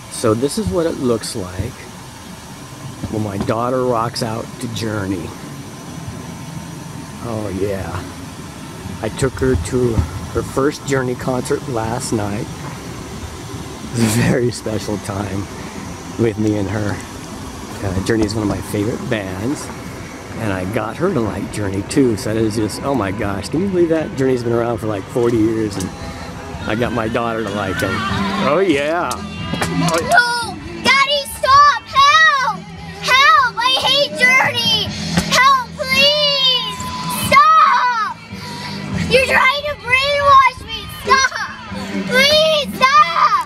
So this is what it looks like when my daughter rocks out to Journey. Oh yeah. I took her to her first Journey concert last night. It was a very special time with me and her. Journey is one of my favorite bands, and I got her to like Journey too. So that is just, oh my gosh, can you believe that? Journey's been around for like 40 years, and I got my daughter to like them. Oh yeah. Oh, yeah.